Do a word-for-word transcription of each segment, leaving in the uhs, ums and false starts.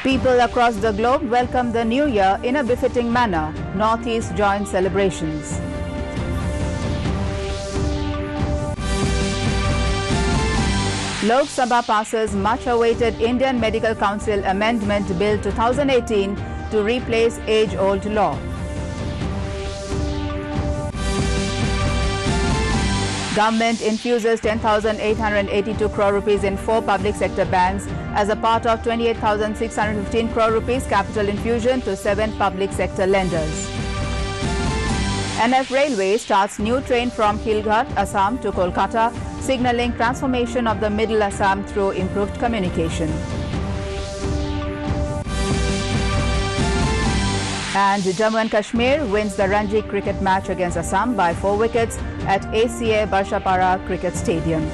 People across the globe welcome the new year in a befitting manner. Northeast joins celebrations. Lok Sabha passes much-awaited Indian Medical Council Amendment Bill two thousand eighteen to replace age-old law. Government infuses ten thousand eight hundred eighty-two crore rupees in four public sector banks as a part of twenty-eight thousand six hundred fifteen crore rupees capital infusion to seven public sector lenders. N F Railway starts new train from Hilghat, Assam to Kolkata, signalling transformation of the Middle Assam through improved communication. And Jammu and Kashmir wins the Ranji cricket match against Assam by four wickets at A C A Barshapara Cricket Stadium.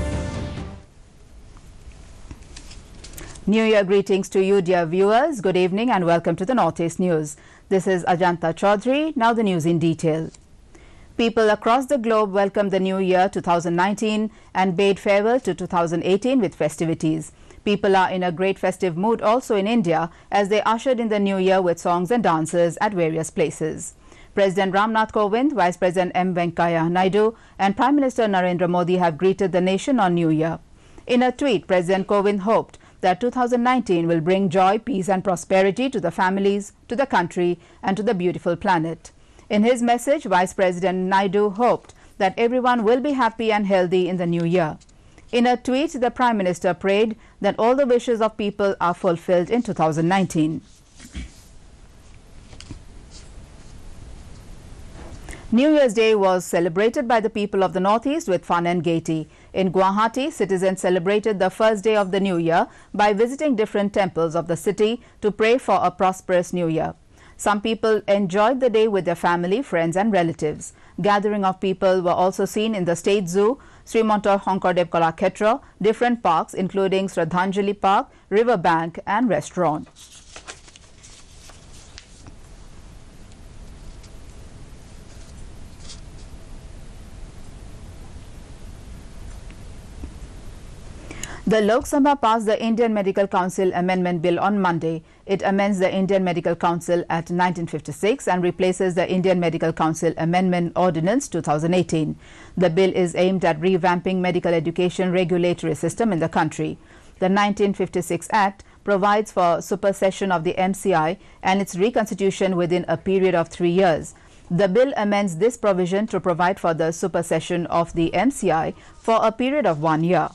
New Year greetings to you, dear viewers. Good evening and welcome to the Northeast News. This is Ajanta Chaudhary. Now the news in detail. People across the globe welcomed the new year two thousand nineteen and bade farewell to two thousand eighteen with festivities. People are in a great festive mood also in India as they ushered in the new year with songs and dances at various places. President Ramnath Kovind, Vice President M. Venkaiah Naidu and Prime Minister Narendra Modi have greeted the nation on New Year. In a tweet, President Kovind hoped that two thousand nineteen will bring joy, peace and prosperity to the families, to the country and to the beautiful planet. In his message, Vice President Naidu hoped that everyone will be happy and healthy in the new year. In a tweet, the Prime Minister prayed that all the wishes of people are fulfilled in two thousand nineteen. New Year's Day was celebrated by the people of the Northeast with fun and gaiety. In Guwahati, citizens celebrated the first day of the new year by visiting different temples of the city to pray for a prosperous new year. Some people enjoyed the day with their family, friends and relatives. Gathering of people were also seen in the State Zoo, Sri Montor Honkordev Kalakshetra, different parks including Shraddhanjali Park, River Bank and restaurant. The Lok Sabha passed the Indian Medical Council Amendment Bill on Monday. It amends the Indian Medical Council Act nineteen fifty-six and replaces the Indian Medical Council Amendment Ordinance two thousand eighteen. The bill is aimed at revamping medical education regulatory system in the country. The nineteen fifty-six Act provides for supersession of the M C I and its reconstitution within a period of three years. The bill amends this provision to provide for the supersession of the M C I for a period of one year.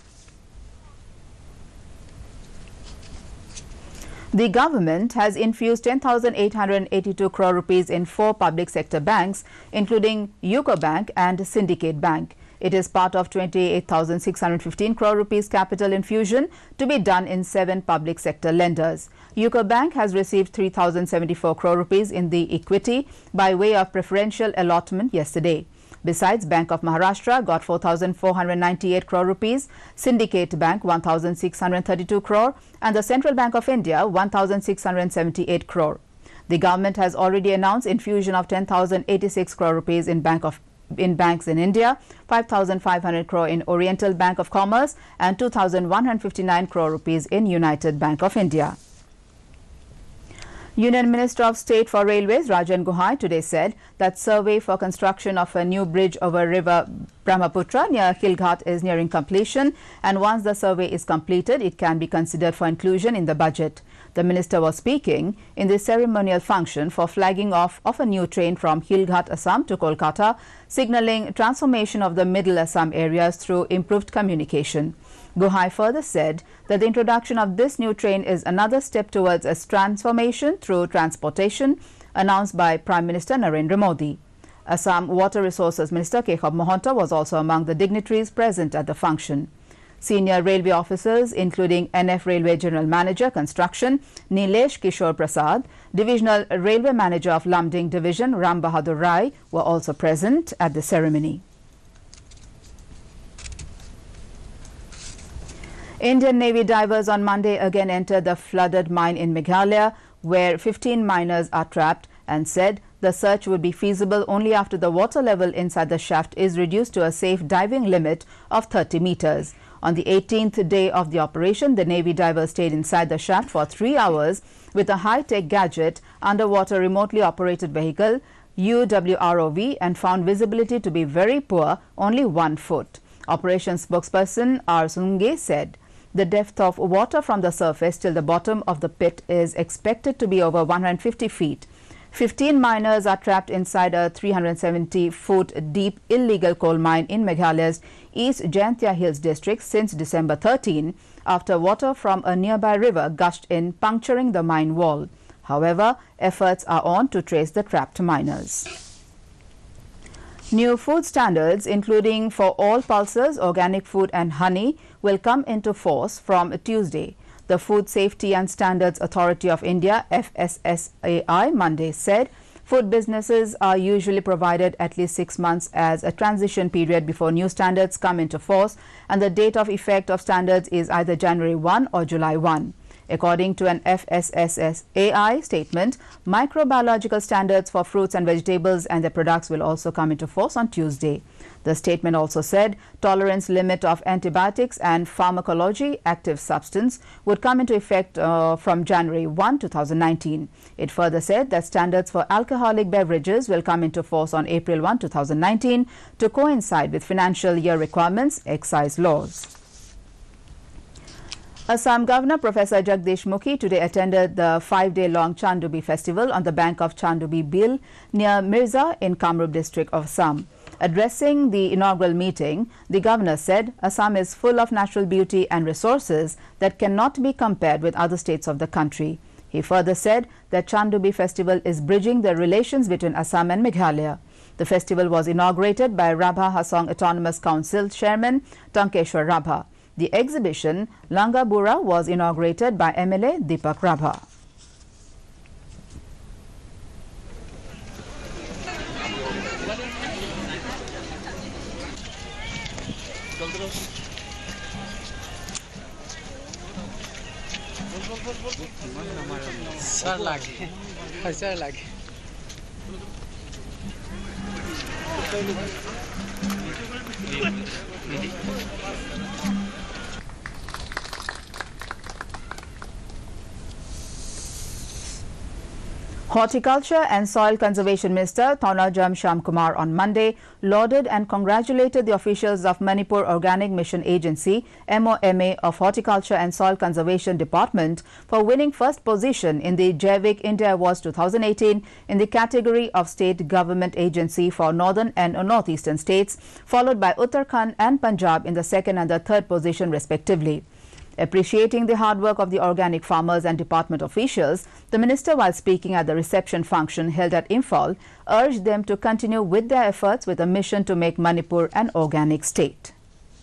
The government has infused ten thousand eight hundred eighty-two crore rupees in four public sector banks, including UCO Bank and Syndicate Bank. It is part of twenty-eight thousand six hundred fifteen crore rupees capital infusion to be done in seven public sector lenders. UCO Bank has received three thousand seventy-four crore rupees in the equity by way of preferential allotment yesterday. Besides, Bank of Maharashtra got four thousand four hundred ninety-eight crore rupees, Syndicate Bank one thousand six hundred thirty-two crore and the Central Bank of India one thousand six hundred seventy-eight crore. The government has already announced infusion of ten thousand eighty-six crore rupees in Bank of in banks in India, five thousand five hundred crore in Oriental Bank of Commerce and two thousand one hundred fifty-nine crore rupees in United Bank of India. Union Minister of State for Railways Rajan Gohai today said that survey for construction of a new bridge over river Brahmaputra near Hilghat is nearing completion, and once the survey is completed, it can be considered for inclusion in the budget. The minister was speaking in the ceremonial function for flagging off of a new train from Hilghat, Assam to Kolkata, signalling transformation of the Middle Assam areas through improved communication. Gohai further said that the introduction of this new train is another step towards a transformation through transportation announced by Prime Minister Narendra Modi. Assam Water Resources Minister Kekhab Mohanta was also among the dignitaries present at the function. Senior railway officers including N F Railway General Manager Construction Nilesh Kishore Prasad, Divisional Railway Manager of Lumding Division Ram Bahadur Rai were also present at the ceremony. Indian Navy divers on Monday again entered the flooded mine in Meghalaya, where fifteen miners are trapped, and said the search would be feasible only after the water level inside the shaft is reduced to a safe diving limit of thirty meters. On the eighteenth day of the operation, the Navy divers stayed inside the shaft for three hours with a high-tech gadget, underwater remotely operated vehicle, U W R O V, and found visibility to be very poor, only one foot. Operations spokesperson R. Sunge said the depth of water from the surface till the bottom of the pit is expected to be over one hundred fifty feet. fifteen miners are trapped inside a three hundred seventy foot deep illegal coal mine in Meghalaya's East Jaintia Hills district since December thirteenth, after water from a nearby river gushed in, puncturing the mine wall. However, efforts are on to trace the trapped miners. New food standards, including for all pulses, organic food and honey, will come into force from Tuesday. The Food Safety and Standards Authority of India, F S S A I, Monday said food businesses are usually provided at least six months as a transition period before new standards come into force, and the date of effect of standards is either January first or July first. According to an F S S A I statement, microbiological standards for fruits and vegetables and their products will also come into force on Tuesday. The statement also said tolerance limit of antibiotics and pharmacology active substance would come into effect uh, from January first, two thousand nineteen. It further said that standards for alcoholic beverages will come into force on April first, two thousand nineteen to coincide with financial year requirements, excise laws. Assam Governor Professor Jagdish Mukhi today attended the five-day-long Chandubi festival on the bank of Chandubi Bil near Mirza in Kamrup district of Assam. Addressing the inaugural meeting, the governor said Assam is full of natural beauty and resources that cannot be compared with other states of the country. He further said that Chandubi festival is bridging the relations between Assam and Meghalaya. The festival was inaugurated by Rabha Hasong Autonomous Council Chairman Tankeshwar Rabha. The exhibition, Langa Bura, was inaugurated by M L A Deepak Rabha. Sir lagi, sir lagi. Horticulture and Soil Conservation Minister Thonajam Shamkumar on Monday lauded and congratulated the officials of Manipur Organic Mission Agency M O M A of Horticulture and Soil Conservation Department for winning first position in the Jaivik India Awards two thousand eighteen in the category of State Government Agency for Northern and Northeastern states, followed by Uttarakhand and Punjab in the second and the third position respectively. Appreciating the hard work of the organic farmers and department officials, the minister, while speaking at the reception function held at Imphal, urged them to continue with their efforts with a mission to make Manipur an organic state.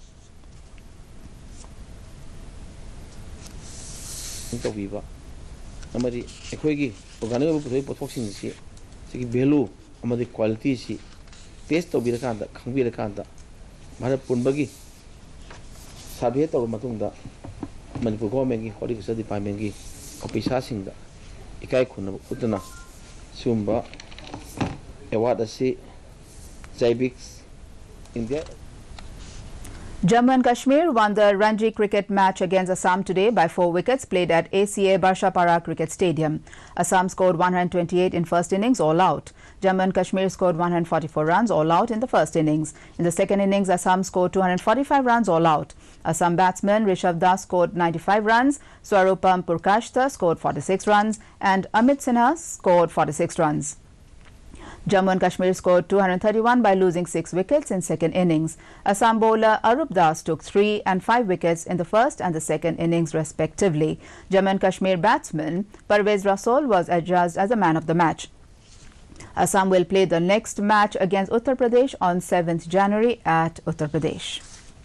Manipur government ki horticulture department ki officer singda ikai khunna utna sumba award asi Jaivik India. Jammu and Kashmir won the Ranji cricket match against Assam today by four wickets played at A C A Barshapara Cricket Stadium. Assam scored one hundred twenty-eight in first innings all out. Jammu and Kashmir scored one hundred forty-four runs all out in the first innings. In the second innings, Assam scored two hundred forty-five runs all out. Assam batsman Rishabh Das scored ninety-five runs, Swarupam Purkashta scored forty-six runs and Amit Sinha scored forty-six runs. Jammu and Kashmir scored two hundred thirty-one by losing six wickets in second innings. Assam bowler Arup Das took three and five wickets in the first and the second innings respectively. Jammu and Kashmir batsman Parvez Rasol was adjudged as the man of the match. Assam will play the next match against Uttar Pradesh on seventh January at Uttar Pradesh.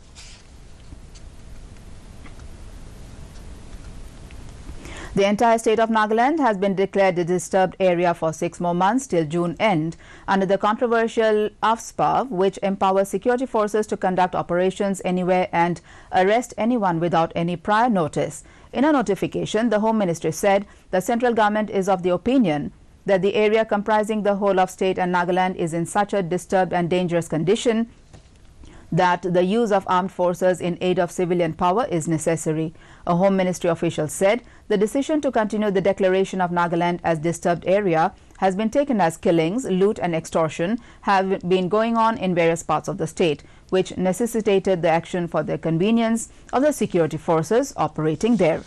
The entire state of Nagaland has been declared a disturbed area for six more months till June end under the controversial AFSPA, which empowers security forces to conduct operations anywhere and arrest anyone without any prior notice. In a notification, the Home Ministry said the central government is of the opinion that the area comprising the whole of state and Nagaland is in such a disturbed and dangerous condition that the use of armed forces in aid of civilian power is necessary. A Home Ministry official said the decision to continue the declaration of Nagaland as disturbed area has been taken as killings, loot and extortion have been going on in various parts of the state, which necessitated the action for the convenience of the security forces operating there.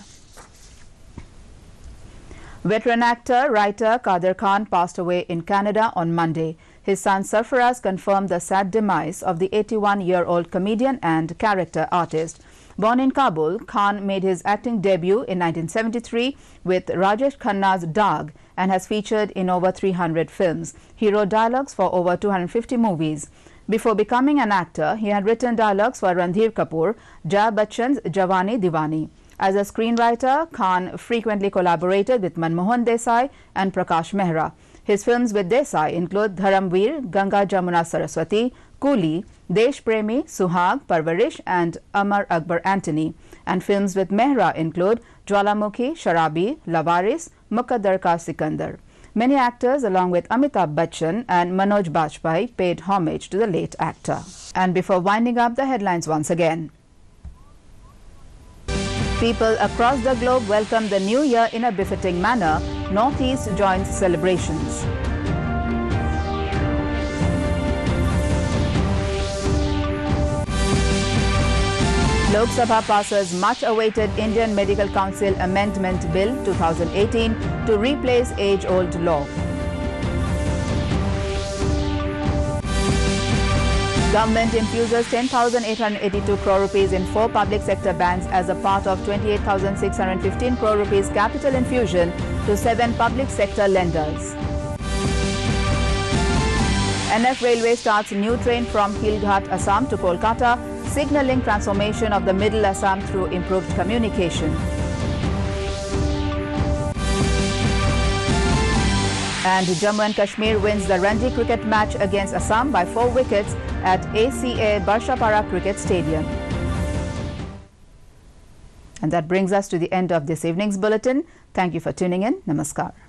Veteran actor, writer Kader Khan passed away in Canada on Monday. His son Sarfaraz confirmed the sad demise of the eighty-one-year-old comedian and character artist. Born in Kabul, Khan made his acting debut in nineteen seventy-three with Rajesh Khanna's Daag and has featured in over three hundred films. He wrote dialogues for over two hundred fifty movies. Before becoming an actor, he had written dialogues for Randhir Kapoor, Jaya Bachchan's Jawani Diwani. As a screenwriter, Khan frequently collaborated with Manmohan Desai and Prakash Mehra. His films with Desai include Dharamveer, Ganga Jamuna Saraswati, Coolie, Desh Premi, Suhag, Parvarish and Amar Akbar Antony. And films with Mehra include Jwalamukhi, Sharabi, Lavaris, Muqaddar Ka Sikandar. Many actors along with Amitabh Bachchan and Manoj Bajpayee paid homage to the late actor. And before winding up, the headlines once again. People across the globe welcome the new year in a befitting manner. Northeast joins celebrations. Lok Sabha passes much-awaited Indian Medical Council Amendment Bill two thousand eighteen to replace age-old law. Government infuses ten thousand eight hundred eighty-two crore rupees in four public sector banks as a part of twenty-eight thousand six hundred fifteen crore rupees capital infusion to seven public sector lenders. N F Railway starts new train from Khilghat, Assam to Kolkata, signalling transformation of the Middle Assam through improved communication. And Jammu and Kashmir wins the Ranji cricket match against Assam by four wickets at A C A Barshapara Cricket Stadium. And that brings us to the end of this evening's bulletin. Thank you for tuning in. Namaskar.